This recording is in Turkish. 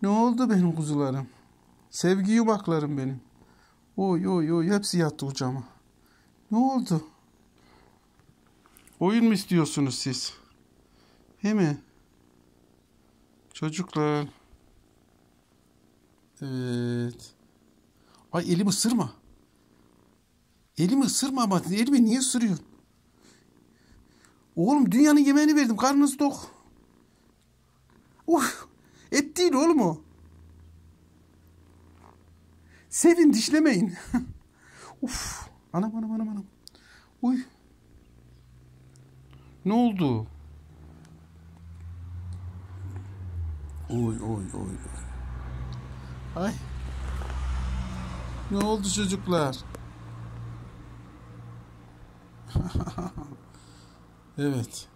Ne oldu benim kuzularım? Sevgi yumaklarım benim. Oy oy oy, hepsi yattı kucağıma. Ne oldu? Oyun mu istiyorsunuz siz? Değil mi? Çocuklar. Evet. Ay, elimi ısırma. Elimi ısırma ama. Elimi niye ısırıyorsun? Oğlum, dünyanın yemeğini verdim. Karnınız tok. Et değil oğlum o. Sevin, dişlemeyin. Uf. Anam anam anam anam. Uy. Ne oldu? Oy oy oy. Ay. Ne oldu çocuklar? Evet.